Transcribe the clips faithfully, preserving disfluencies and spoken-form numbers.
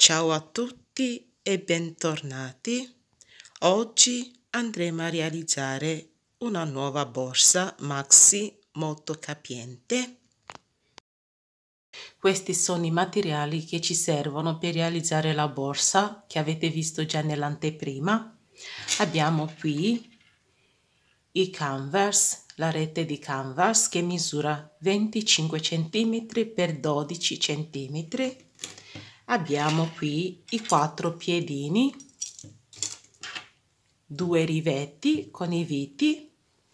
Ciao a tutti e bentornati. Oggi andremo a realizzare una nuova borsa maxi molto capiente. Questi sono i materiali che ci servono per realizzare la borsa che avete visto già nell'anteprima. Abbiamo qui i canvas, la rete di canvas che misura venticinque centimetri per dodici centimetri. Abbiamo qui i quattro piedini, due rivetti con i viti,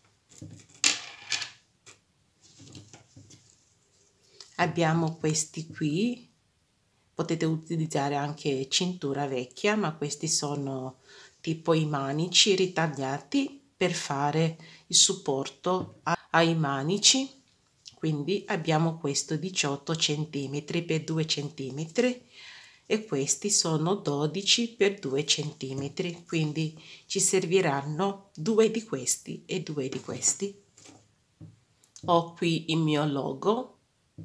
abbiamo questi qui, potete utilizzare anche cintura vecchia, ma questi sono tipo i manici ritagliati per fare il supporto ai manici. Quindi abbiamo questo diciotto centimetri per due centimetri e questi sono dodici per due centimetri, quindi ci serviranno due di questi e due di questi. Ho qui il mio logo,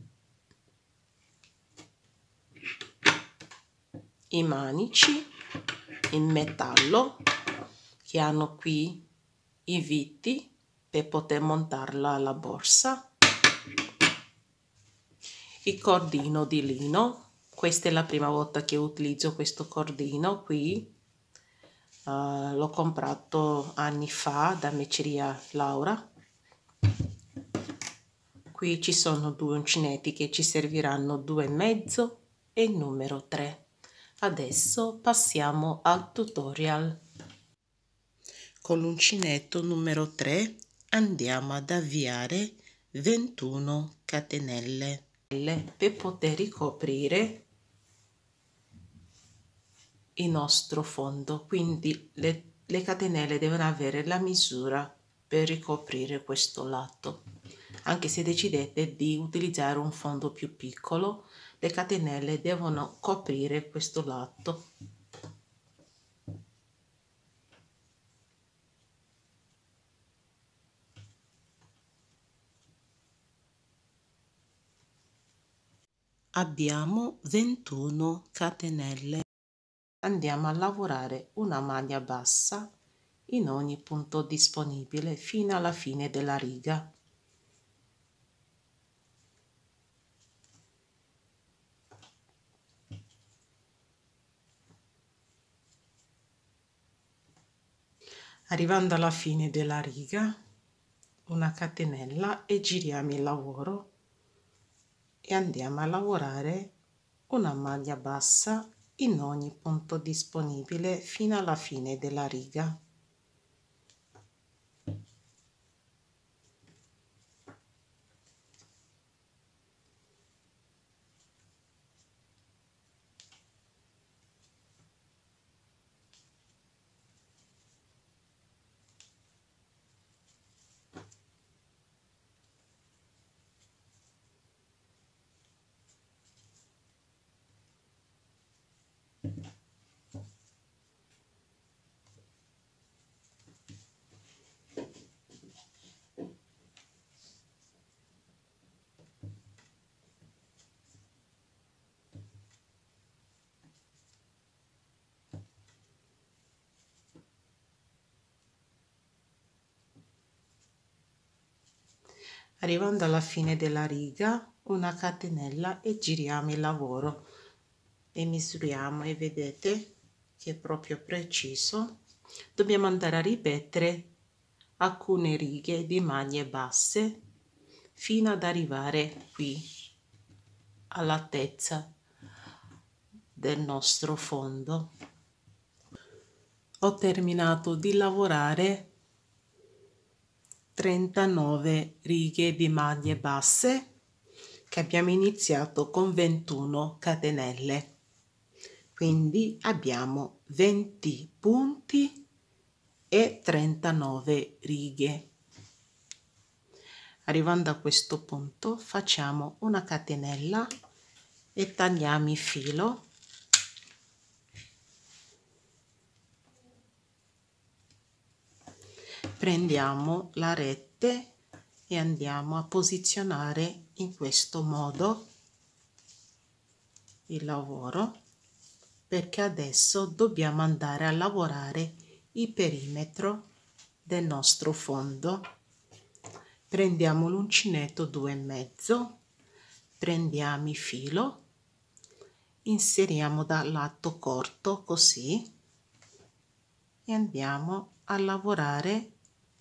i manici in metallo che hanno qui i viti per poter montarla alla borsa, il cordino di lino. Questa è la prima volta che utilizzo questo cordino qui, uh, l'ho comprato anni fa da Merceria Laura. Qui ci sono due uncinetti che ci serviranno due e mezzo e il numero tre. Adesso passiamo al tutorial. Con l'uncinetto numero tre andiamo ad avviare ventuno catenelle per poter ricoprire il nostro fondo, quindi le, le catenelle devono avere la misura per ricoprire questo lato. Anche se decidete di utilizzare un fondo più piccolo, le catenelle devono coprire questo lato. Abbiamo ventuno catenelle. Andiamo a lavorare una maglia bassa in ogni punto disponibile fino alla fine della riga. Arrivando alla fine della riga, una catenella e giriamo il lavoro e andiamo a lavorare una maglia bassa in ogni punto disponibile fino alla fine della riga. Arrivando alla fine della riga, una catenella e giriamo il lavoro e misuriamo e vedete che è proprio preciso. Dobbiamo andare a ripetere alcune righe di maglie basse fino ad arrivare qui all'altezza del nostro fondo. Ho terminato di lavorare trentanove righe di maglie basse che abbiamo iniziato con ventuno catenelle, quindi abbiamo venti punti e trentanove righe. Arrivando a questo punto facciamo una catenella e tagliamo il filo. Prendiamo la rete e andiamo a posizionare in questo modo il lavoro perché adesso dobbiamo andare a lavorare il perimetro del nostro fondo. Prendiamo l'uncinetto due e mezzo, prendiamo il filo, inseriamo dal lato corto così e andiamo a lavorare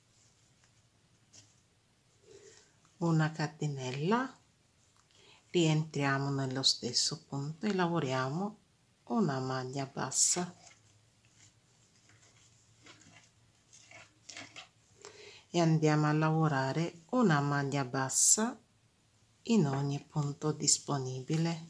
una catenella, rientriamo nello stesso punto e lavoriamo una maglia bassa e andiamo a lavorare una maglia bassa in ogni punto disponibile.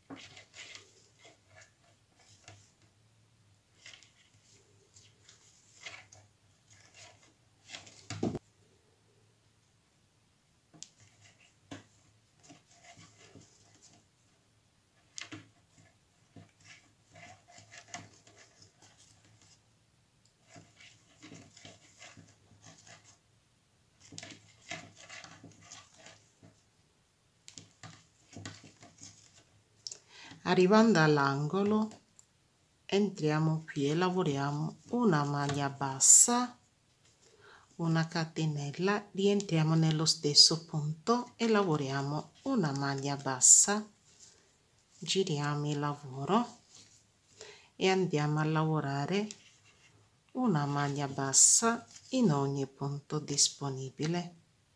Arrivando all'angolo entriamo qui e lavoriamo una maglia bassa, una catenella, rientriamo nello stesso punto e lavoriamo una maglia bassa, giriamo il lavoro e andiamo a lavorare una maglia bassa in ogni punto disponibile.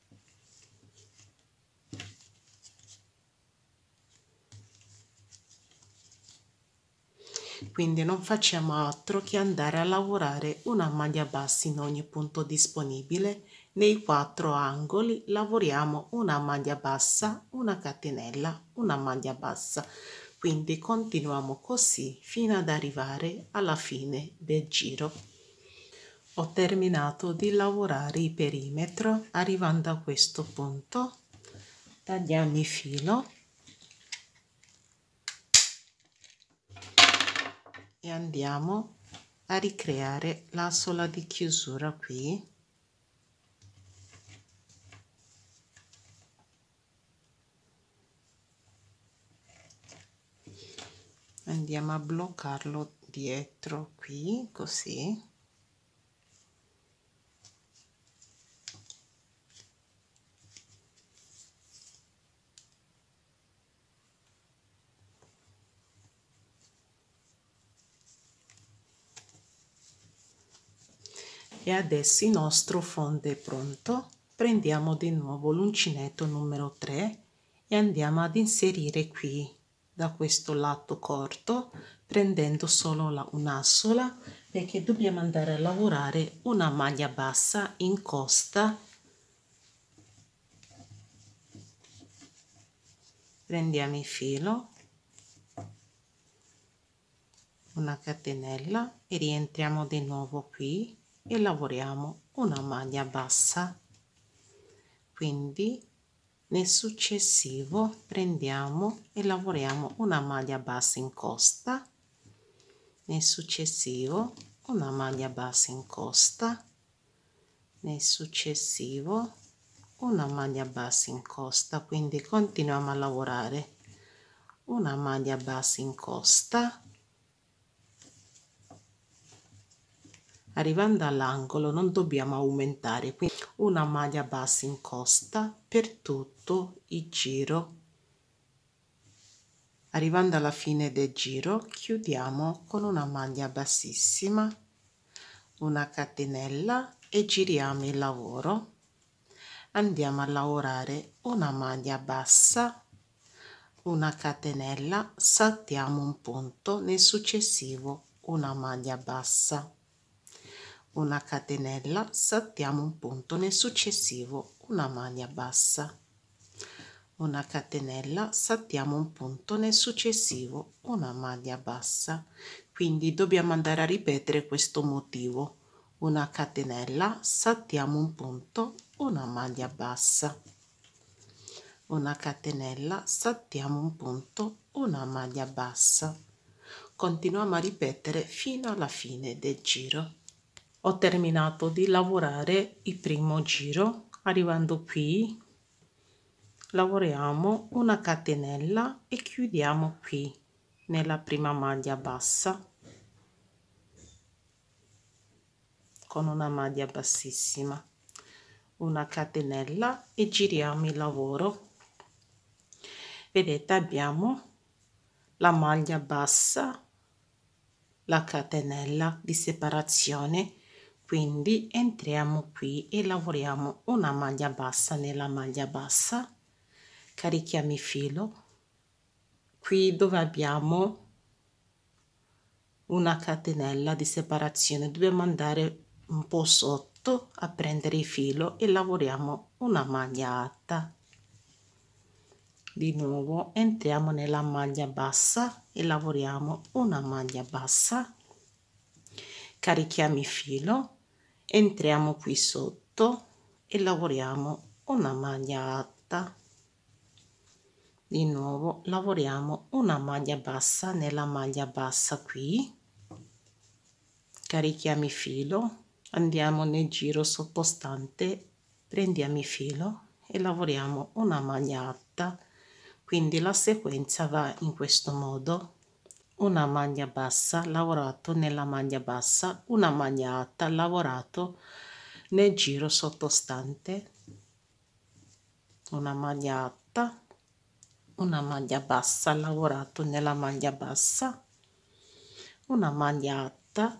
Quindi non facciamo altro che andare a lavorare una maglia bassa in ogni punto disponibile. Nei quattro angoli lavoriamo una maglia bassa, una catenella, una maglia bassa. Quindi continuiamo così fino ad arrivare alla fine del giro. Ho terminato di lavorare il perimetro. Arrivando a questo punto tagliamo il filo e andiamo a ricreare la sola di chiusura qui. Andiamo a bloccarlo dietro qui così. E adesso il nostro fondo è pronto. Prendiamo di nuovo l'uncinetto numero tre e andiamo ad inserire qui da questo lato corto, prendendo solo la, una sola, perché dobbiamo andare a lavorare una maglia bassa in costa. Prendiamo il filo, una catenella e rientriamo di nuovo qui e lavoriamo una maglia bassa. Quindi nel successivo prendiamo e lavoriamo una maglia bassa in costa, nel successivo una maglia bassa in costa, nel successivo una maglia bassa in costa. Quindi continuiamo a lavorare una maglia bassa in costa. Arrivando all'angolo non dobbiamo aumentare, quindi una maglia bassa in costa per tutto il giro. Arrivando alla fine del giro chiudiamo con una maglia bassissima, una catenella e giriamo il lavoro. Andiamo a lavorare una maglia bassa, una catenella, saltiamo un punto, nel successivo una maglia bassa, una catenella, saltiamo un punto, nel successivo una maglia bassa, una catenella, saltiamo un punto, nel successivo una maglia bassa. Quindi dobbiamo andare a ripetere questo motivo: una catenella, saltiamo un punto, una maglia bassa, una catenella, saltiamo un punto, una maglia bassa. Continuiamo a ripetere fino alla fine del giro. Ho terminato di lavorare il primo giro. Arrivando qui lavoriamo una catenella e chiudiamo qui nella prima maglia bassa con una maglia bassissima, una catenella e giriamo il lavoro. Vedete, abbiamo la maglia bassa, la catenella di separazione, quindi entriamo qui e lavoriamo una maglia bassa nella maglia bassa, carichiamo il filo qui dove abbiamo una catenella di separazione, dobbiamo andare un po' sotto a prendere il filo e lavoriamo una maglia alta. Di nuovo entriamo nella maglia bassa e lavoriamo una maglia bassa, carichiamo il filo, entriamo qui sotto e lavoriamo una maglia alta. Di nuovo lavoriamo una maglia bassa nella maglia bassa qui, carichiamo il filo, andiamo nel giro sottostante, prendiamo il filo e lavoriamo una maglia alta. Quindi la sequenza va in questo modo: una maglia bassa, lavorato nella maglia bassa, una maglia alta, lavorato nel giro sottostante, una maglia alta, una maglia bassa, lavorato nella maglia bassa, una maglia alta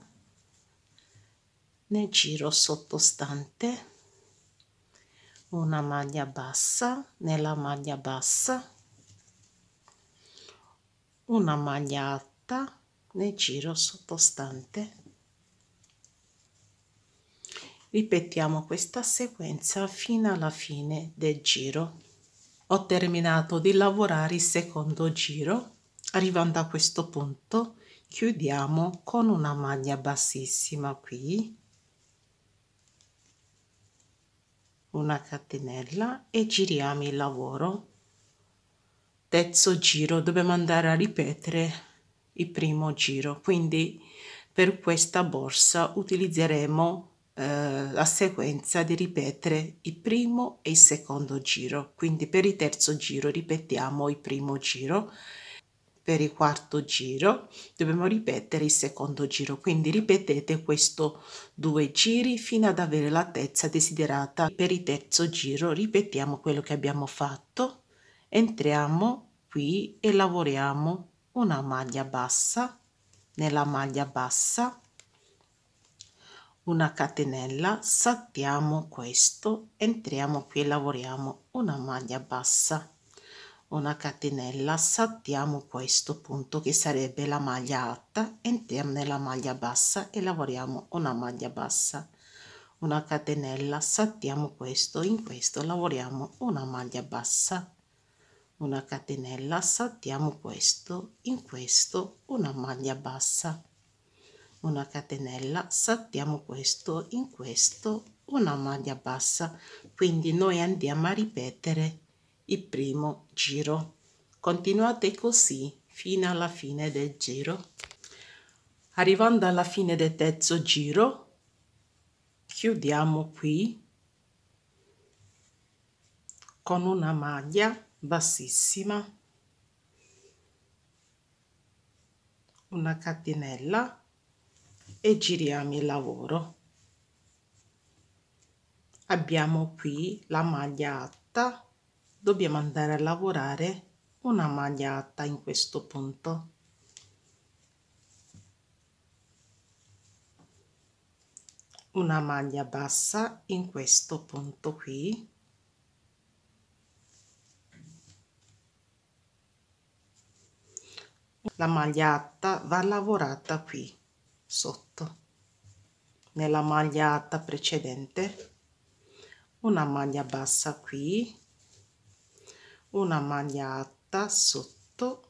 nel giro sottostante, una maglia bassa nella maglia bassa, una maglia alta nel giro sottostante. Ripetiamo questa sequenza fino alla fine del giro. Ho terminato di lavorare il secondo giro. Arrivando a questo punto chiudiamo con una maglia bassissima qui, una catenella e giriamo il lavoro. Terzo giro dobbiamo andare a ripetere il primo giro, quindi per questa borsa utilizzeremo eh, la sequenza di ripetere il primo e il secondo giro. Quindi per il terzo giro ripetiamo il primo giro, per il quarto giro dobbiamo ripetere il secondo giro, quindi ripetete questo due giri fino ad avere l'altezza desiderata. Per il terzo giro ripetiamo quello che abbiamo fatto, entriamo qui e lavoriamo una maglia bassa nella maglia bassa, una catenella, saltiamo questo, entriamo qui e lavoriamo una maglia bassa, una catenella, saltiamo questo punto che sarebbe la maglia alta, entriamo nella maglia bassa e lavoriamo una maglia bassa, una catenella, saltiamo questo, in questo lavoriamo una maglia bassa, una catenella, saltiamo questo, in questo una maglia bassa, una catenella, saltiamo questo, in questo una maglia bassa. Quindi noi andiamo a ripetere il primo giro. Continuate così fino alla fine del giro. Arrivando alla fine del terzo giro chiudiamo qui con una maglia bassissima, una catenella e giriamo il lavoro. Abbiamo qui la maglia alta, dobbiamo andare a lavorare una maglia alta in questo punto, una maglia bassa in questo punto qui, la maglia alta va lavorata qui sotto nella maglia alta precedente, una maglia bassa qui, una maglia alta sotto,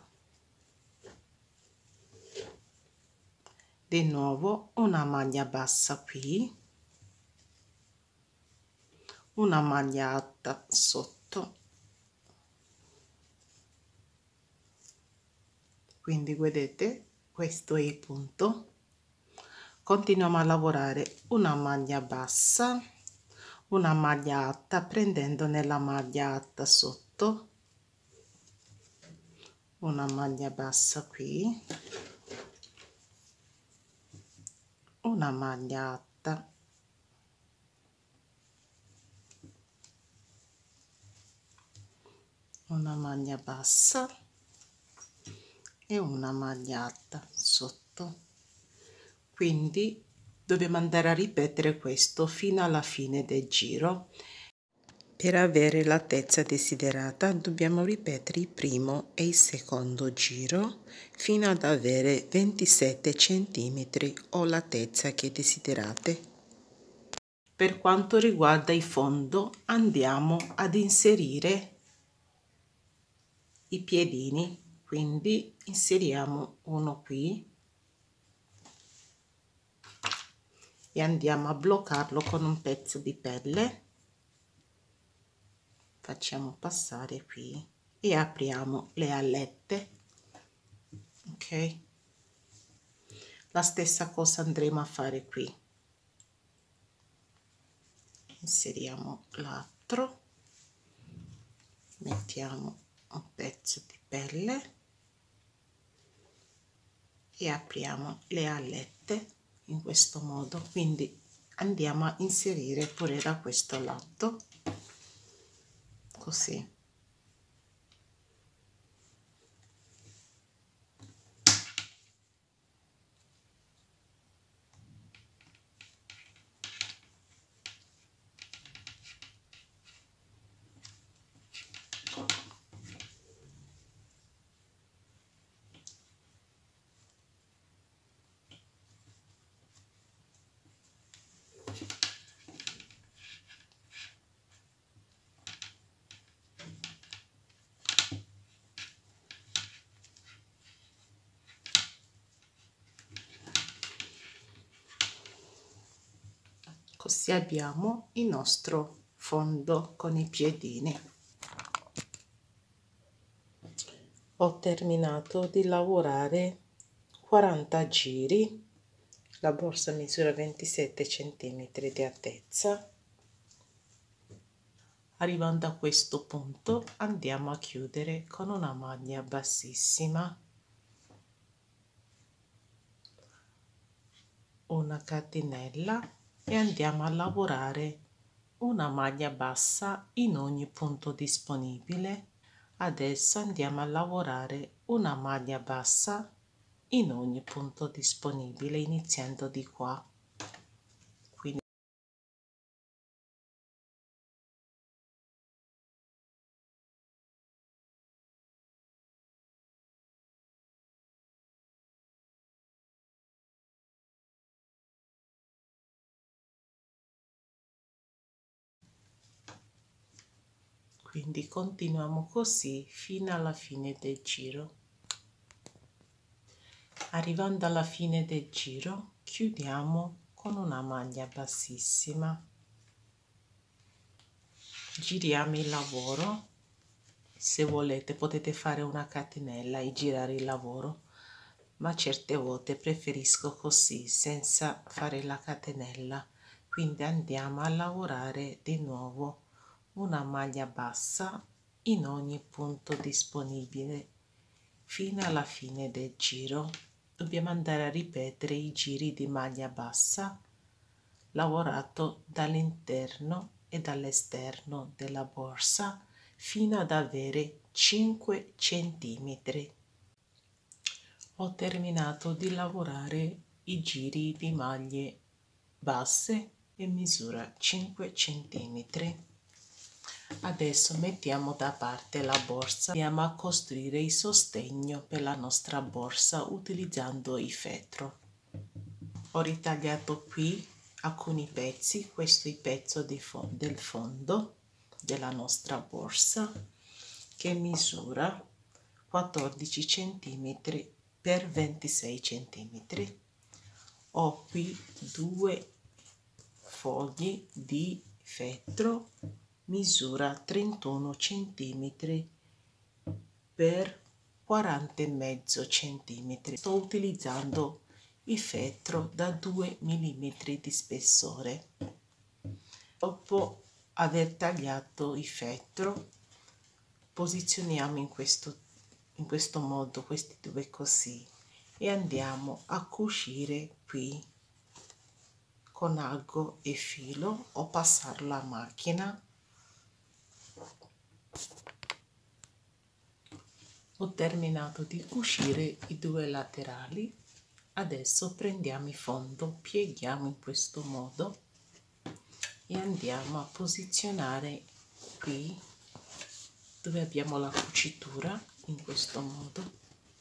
di nuovo una maglia bassa qui, una maglia alta sotto. Quindi vedete, questo è il punto. Continuiamo a lavorare una maglia bassa, una maglia alta prendendo nella maglia alta sotto, una maglia bassa qui, una maglia alta, una maglia bassa e una maglia alta sotto. Quindi dobbiamo andare a ripetere questo fino alla fine del giro. Per avere l'altezza desiderata dobbiamo ripetere il primo e il secondo giro fino ad avere ventisette centimetri o l'altezza che desiderate. Per quanto riguarda il fondo, andiamo ad inserire i piedini, quindi inseriamo uno qui e andiamo a bloccarlo con un pezzo di pelle. Facciamo passare qui e apriamo le alette. Ok, la stessa cosa andremo a fare qui. Inseriamo l'altro, mettiamo un pezzo di pelle e apriamo le alette in questo modo. Quindi andiamo a inserire pure da questo lato, così. Così abbiamo il nostro fondo con i piedini. Ho terminato di lavorare quaranta giri, la borsa misura ventisette centimetri di altezza. Arrivando a questo punto andiamo a chiudere con una maglia bassissima, una catenella e andiamo a lavorare una maglia bassa in ogni punto disponibile. Adesso andiamo a lavorare una maglia bassa in ogni punto disponibile, iniziando di qua. Quindi Quindi continuiamo così fino alla fine del giro. Arrivando alla fine del giro, chiudiamo con una maglia bassissima. Giriamo il lavoro. Se volete potete fare una catenella e girare il lavoro, ma certe volte preferisco così, senza fare la catenella. Quindi andiamo a lavorare di nuovo una maglia bassa in ogni punto disponibile fino alla fine del giro. Dobbiamo andare a ripetere i giri di maglia bassa lavorato dall'interno e dall'esterno della borsa fino ad avere cinque centimetri. Ho terminato di lavorare i giri di maglie basse e misura cinque centimetri. Adesso mettiamo da parte la borsa. Andiamo a costruire il sostegno per la nostra borsa utilizzando il feltro. Ho ritagliato qui alcuni pezzi. Questo è il pezzo di fo- del fondo della nostra borsa, che misura quattordici centimetri per ventisei centimetri. Ho qui due fogli di feltro, misura trentuno centimetri per quaranta e mezzo centimetri. Sto utilizzando il feltro da due millimetri di spessore. Dopo aver tagliato il feltro, posizioniamo in questo, in questo modo questi due così e andiamo a cucire qui con ago e filo o passarlo a macchina. Ho terminato di cucire i due laterali, adesso prendiamo il fondo, pieghiamo in questo modo e andiamo a posizionare qui dove abbiamo la cucitura, in questo modo,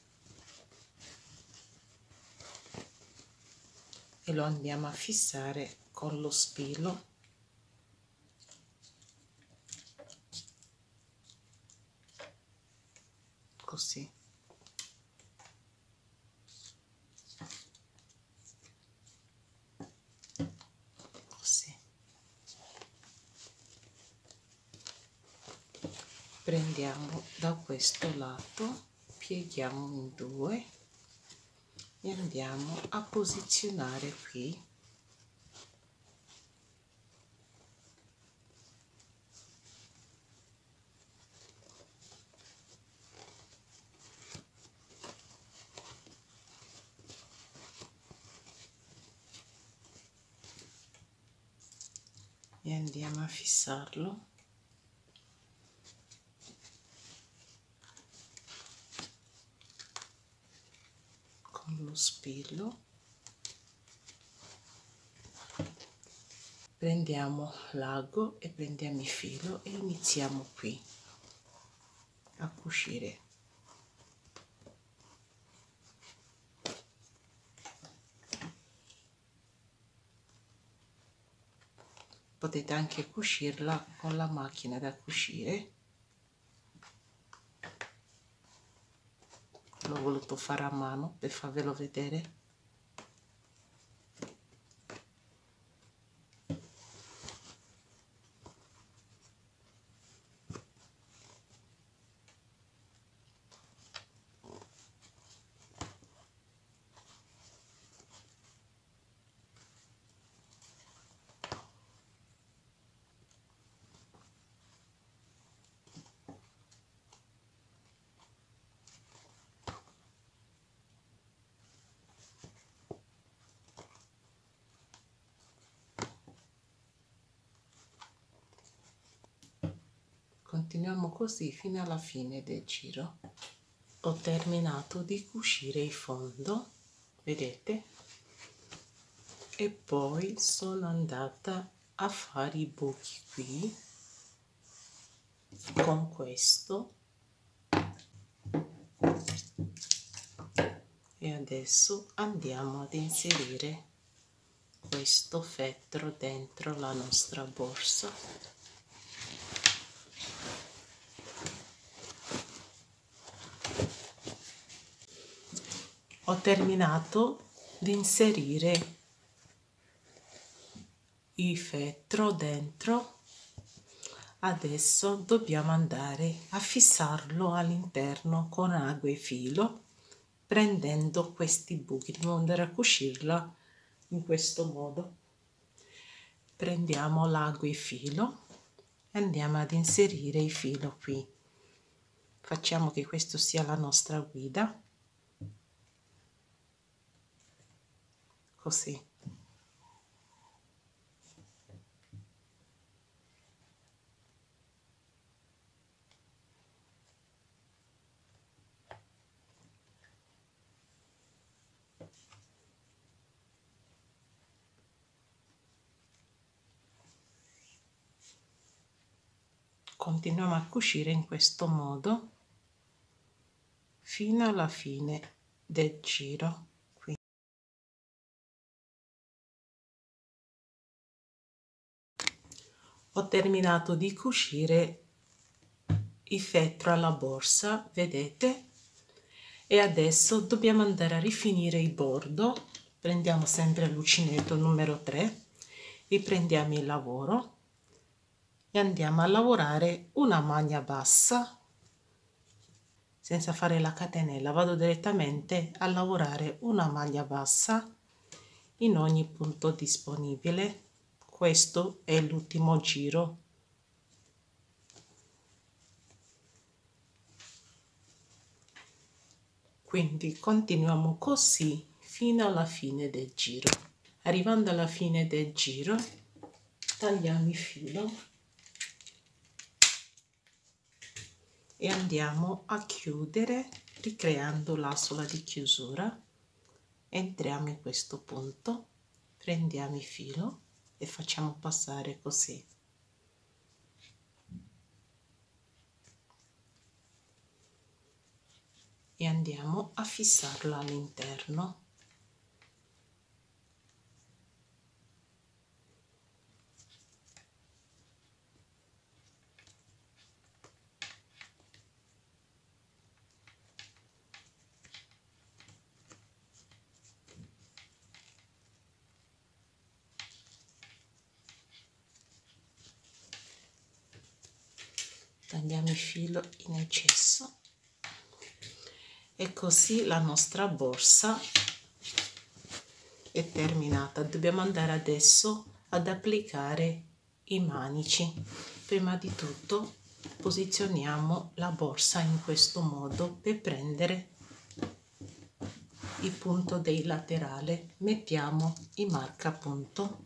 e lo andiamo a fissare con lo spillo. Così. Così. Prendiamo da questo lato, pieghiamo in due e andiamo a posizionare qui. E andiamo a fissarlo con lo spillo. Prendiamo l'ago e prendiamo il filo e iniziamo qui a cucire. Potete anche cucirla con la macchina da cucire. L'ho voluto fare a mano per farvelo vedere. Continuiamo così fino alla fine del giro. Ho terminato di cucire il fondo, vedete? E poi sono andata a fare i buchi qui con questo e adesso andiamo ad inserire questo fettro dentro la nostra borsa. Ho terminato di inserire il fettro dentro, adesso dobbiamo andare a fissarlo all'interno con ago e filo, prendendo questi buchi. Dobbiamo andare a cucirla in questo modo. Prendiamo l'ago e filo e andiamo ad inserire il filo qui. Facciamo che questo sia la nostra guida. Così. Continuiamo a cucire in questo modo fino alla fine del giro. Qui. Ho terminato di cucire il fettro alla borsa, vedete? E adesso dobbiamo andare a rifinire il bordo. Prendiamo sempre l'uncinetto numero tre, riprendiamo il lavoro e andiamo a lavorare una maglia bassa senza fare la catenella. Vado direttamente a lavorare una maglia bassa in ogni punto disponibile. Questo è l'ultimo giro. Quindi continuiamo così fino alla fine del giro. Arrivando alla fine del giro, tagliamo il filo e andiamo a chiudere ricreando l'asola di chiusura. Entriamo in questo punto, prendiamo il filo e facciamo passare così. E andiamo a fissarlo all'interno. Tagliamo il filo in eccesso e così la nostra borsa è terminata. Dobbiamo andare adesso ad applicare i manici. Prima di tutto posizioniamo la borsa in questo modo per prendere il punto dei laterali. Mettiamo il marcapunto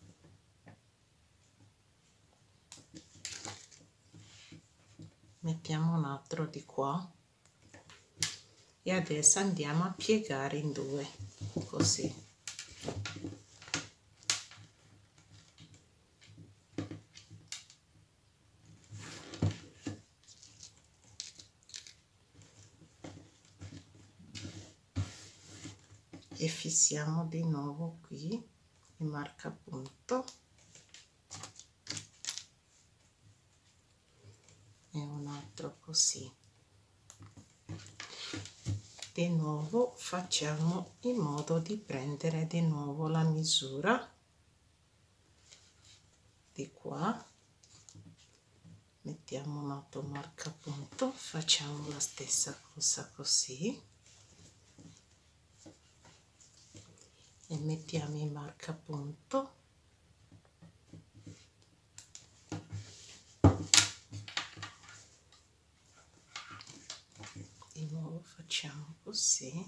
mettiamo un altro di qua e adesso andiamo a piegare in due così. E fissiamo di nuovo qui il marcapunto e un altro così. Di nuovo facciamo in modo di prendere di nuovo la misura di qua, mettiamo un altro marcapunto, facciamo la stessa cosa così e mettiamo il marcapunto di nuovo, facciamo così,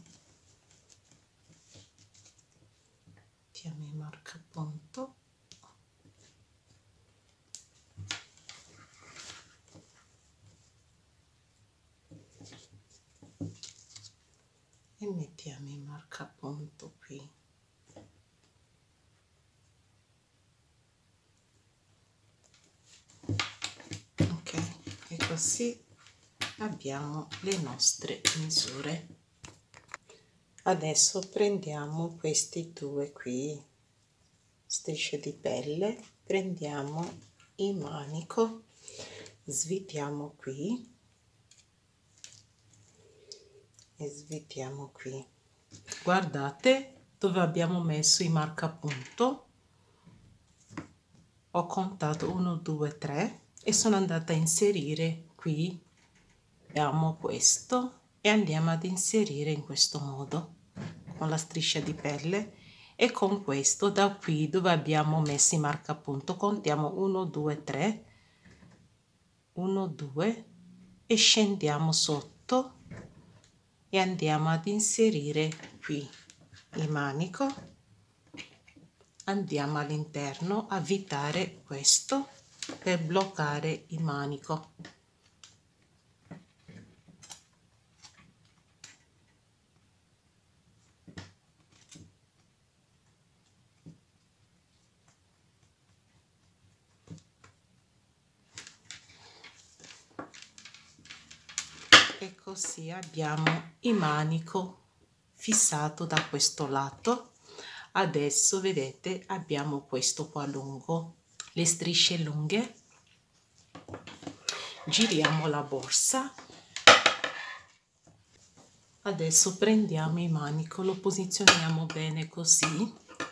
mettiamo il marcapunto e mettiamo il marcapunto qui. Ok, e così abbiamo le nostre misure. Adesso prendiamo questi due qui strisce di pelle, prendiamo il manico, svitiamo qui e svitiamo qui. Guardate dove abbiamo messo il marcapunto, ho contato uno due tre e sono andata a inserire qui, abbiamo questo e andiamo ad inserire in questo modo con la striscia di pelle e con questo da qui dove abbiamo messo il marcapunto contiamo uno due tre, uno due e scendiamo sotto e andiamo ad inserire qui il manico, andiamo all'interno a avvitare questo per bloccare il manico. E così abbiamo il manico fissato da questo lato. Adesso vedete abbiamo questo qua lungo, le strisce lunghe, giriamo la borsa, adesso prendiamo il manico, lo posizioniamo bene così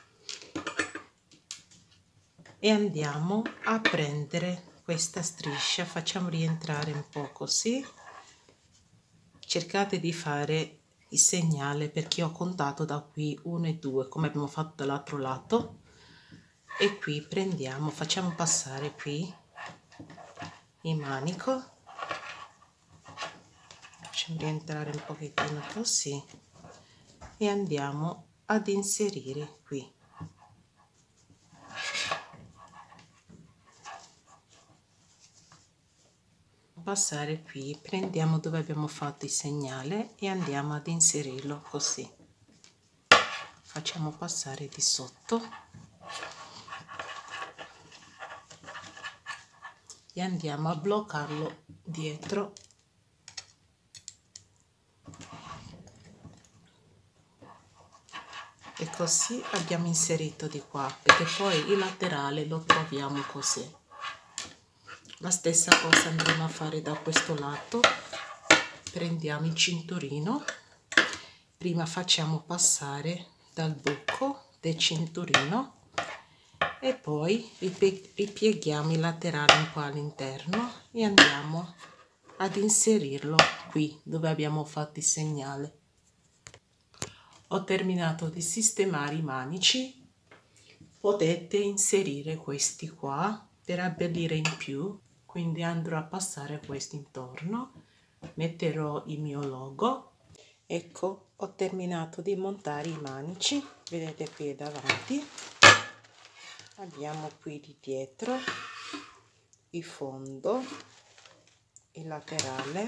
e andiamo a prendere questa striscia, facciamo rientrare un po' così. Cercate di fare il segnale perché ho contato da qui uno e due come abbiamo fatto dall'altro lato e qui prendiamo, facciamo passare qui il manico, facciamo rientrare un pochettino così e andiamo ad inserire qui. Passare qui, prendiamo dove abbiamo fatto il segnale e andiamo ad inserirlo così. Facciamo passare di sotto e andiamo a bloccarlo dietro. E così abbiamo inserito di qua, perché poi il laterale lo troviamo così. La stessa cosa andremo a fare da questo lato. Prendiamo il cinturino, prima facciamo passare dal buco del cinturino e poi ripieghiamo il laterale un po' all'interno e andiamo ad inserirlo qui dove abbiamo fatto il segnale. Ho terminato di sistemare i manici, potete inserire questi qua per abbellire in più, quindi andrò a passare questo intorno, metterò il mio logo. Ecco, ho terminato di montare i manici, vedete qui davanti, abbiamo qui di dietro il fondo, il laterale,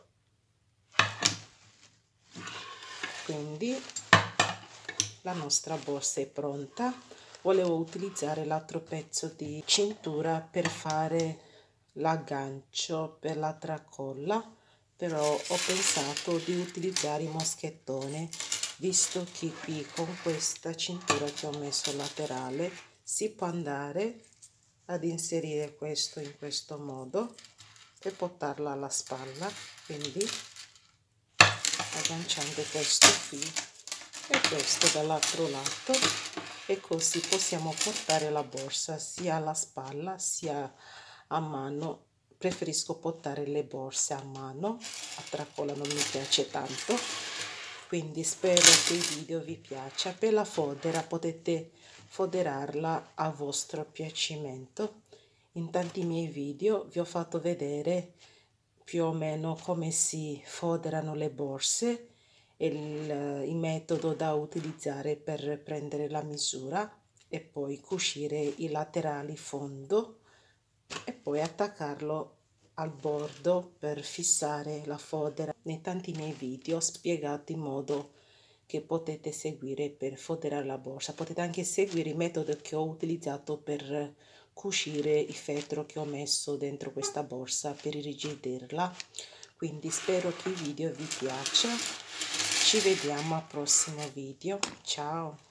quindi la nostra borsa è pronta. Volevo utilizzare l'altro pezzo di cintura per fare l'aggancio per la tracolla, però ho pensato di utilizzare il moschettone, visto che qui con questa cintura che ho messo laterale si può andare ad inserire questo in questo modo e portarlo alla spalla, quindi agganciando questo qui e questo dall'altro lato, e così possiamo portare la borsa sia alla spalla sia a mano. Preferisco portare le borse a mano, a tracolla non mi piace tanto, quindi spero che il video vi piaccia. Per la fodera potete foderarla a vostro piacimento. In tanti miei video vi ho fatto vedere più o meno come si foderano le borse, il, il metodo da utilizzare per prendere la misura e poi cucire i laterali fondo e poi attaccarlo al bordo per fissare la fodera. Nei tanti miei video ho spiegato in modo che potete seguire per foderare la borsa. Potete anche seguire il metodo che ho utilizzato per cucire il feltro che ho messo dentro questa borsa per irrigidirla. Quindi spero che il video vi piaccia. Ci vediamo al prossimo video. Ciao!